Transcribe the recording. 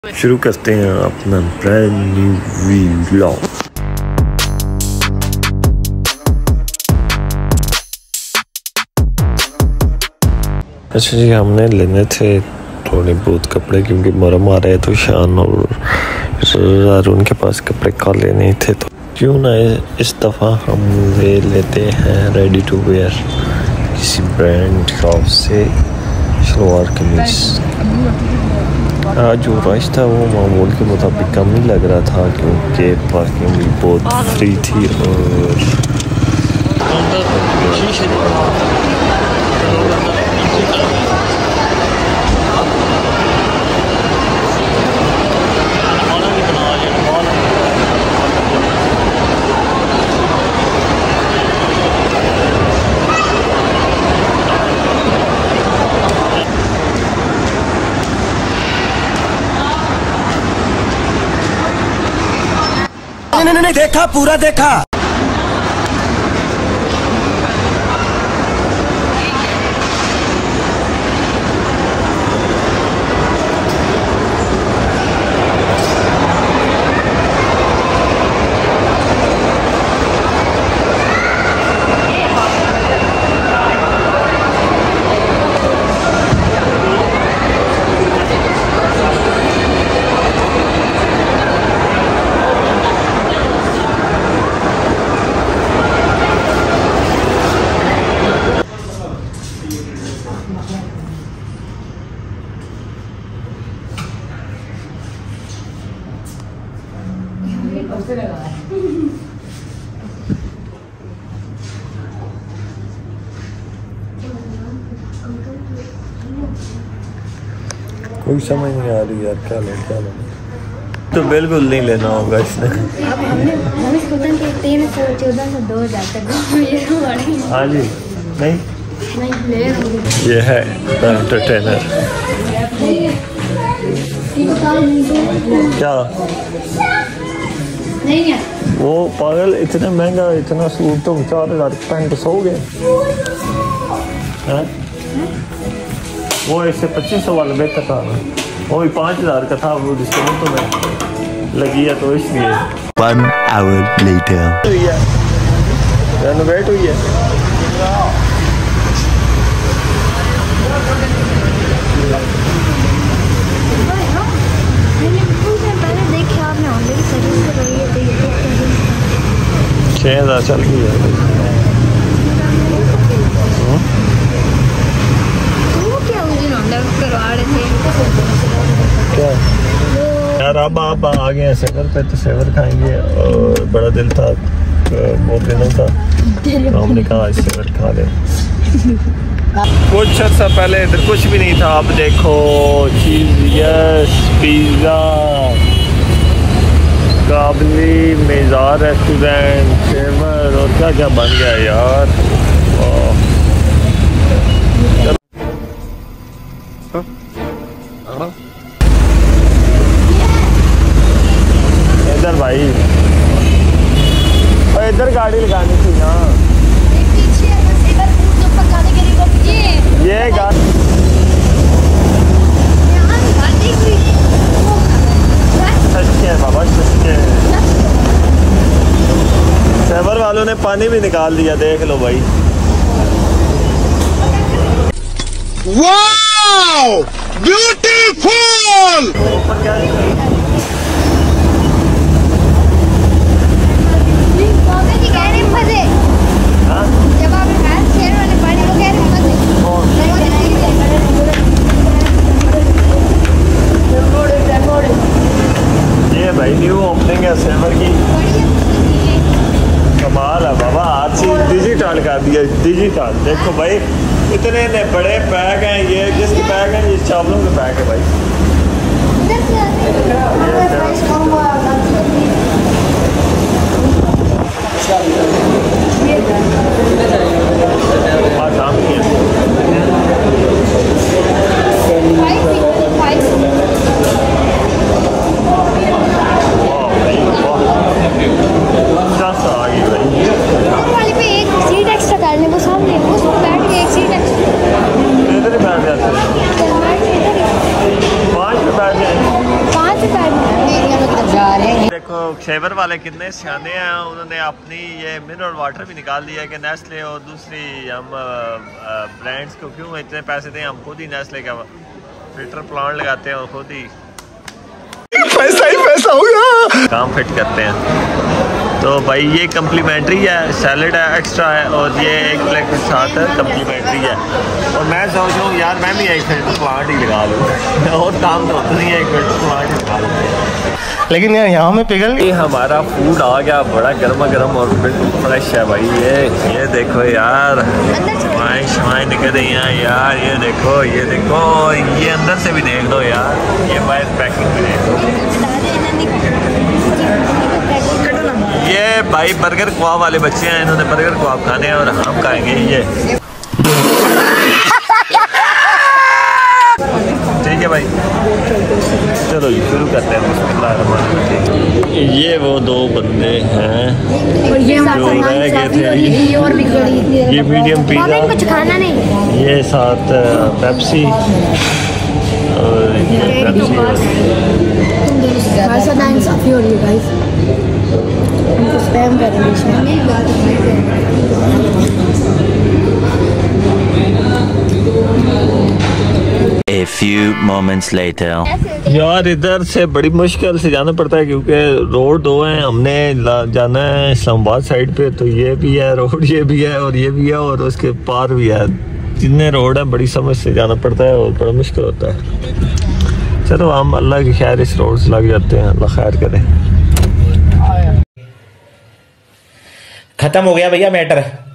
शुरू करते हैं अपना ब्रांड न्यू व्लॉग। अच्छा जी, हमने लेने थे थोड़े बहुत कपड़े क्योंकि मुहर्रम आ रहे तो शान और उनके पास कपड़े काले नहीं थे, तो क्यों ना इस दफ़ा हम ले लेते हैं रेडी टू वेयर किसी ब्रांड शॉप से शलवार कमीज। आज जो रश था वो मामूल के मुताबिक कम ही लग रहा था क्योंकि पार्किंग भी बहुत फ्री थी और नहीं देखा, पूरा देखा। कोई समझ नहीं आ रही यार, क्या लो तो बिल्कुल नहीं लेना होगा इसने। हाँ जी, नहीं ये है एंटरटेनर। क्या वो पागल, इतना महंगा इतना सूट तुम 4000 पहन के सो गए? वो इससे 2500 वाला बेहतर था, वो भी 5000 का था, वो डिस्काउंट तो में लगी है तो इसलिए। 1 hour later रेनोवेट हुई है। छः 6000 चल गई है। क्या यार, अब आप आ गए हैं सेवर पे तो सेवर खाएंगे और बड़ा दिल था, बहुत दिनों था तो हमने कहा आज सेवर खा ले। कुछ अर्सा पहले इधर कुछ भी नहीं था, अब देखो चीज़, यस पिज़्ज़ा, काबली, मेज़ार रेस्टोरेंट, सेवर और क्या क्या बन गया यार। इधर भाई, और इधर गाड़ी लगानी थी ना, ये गाड़ी सच्चे है बाबा, सच्चे। सेवर वालों ने पानी भी निकाल दिया, देख लो भाई। Wow beautiful. ये भाई न्यू ओपनिंग है सेवर की, कमाल है बाबा, आज से डिजिटल कर दिया, डिजिटल। देखो भाई इतने ने बड़े बैग हैं, ये जिसके बैग हैं ये चावलों के बैग है भाई। शाम की है। बैठ जाते हैं, 5 पे बैठ जाए। देखो शेवर वाले कितने सियाने हैं, उन्होंने अपनी ये मिनरल वाटर भी निकाल दिया कि नेस्ले और दूसरी हम ब्रांड्स को क्यों इतने पैसे दें, हम खुद ही नेस्ले का फिल्टर प्लांट लगाते हैं और खुद ही पैसा ही पैसा होगा, काम फिट करते हैं। तो भाई ये कम्प्लीमेंट्री है, सैलड है एक्स्ट्रा है, और ये एक प्लेट के साथ कम्प्लीमेंट्री है। और मैं सोच रहा हूँ यार मैं भी एक फिल्टर प्लांट ही लगा लूँ, और काम तो होता नहीं है, एक फिल्टर प्लांट ही लगा लूँ। लेकिन यार यहाँ में पिघल ये हमारा फूड आ गया, बड़ा गर्मा गर्म और बिल्कुल फ्रेश है भाई। ये देखो यार, शवाएं निकल रही हैं यार, ये देखो ये अंदर से भी देख लो यार, ये बाहर पैकिंग भी देख लो। ये भाई बर्गर क्वाब वाले बच्चे हैं, इन्होंने बर्गर क्वाब खाने हैं और हम खाएंगे ये। ठीक है भाई, चलो जी शुरू करते हैं। ये वो दो बंदे हैं जो रह गए थे। ये मीडियम पिज़्ज़ा, कुछ खाना नहीं, ये साथ पेप्सी और ये A few moments later. यार इधर से बड़ी मुश्किल से जाना पड़ता है क्योंकि रोड दो हैं, हमने जाना है इस्लामाबाद साइड पे, तो ये भी है रोड, ये भी है और ये भी है और उसके पार भी है, जितने रोड है बड़ी समझ से जाना पड़ता है और बड़ा मुश्किल होता है। चलो हम अल्लाह की खैर इस रोड से लग जाते हैं, अल्लाह खैर करे। खत्म हो गया भैया मैटर।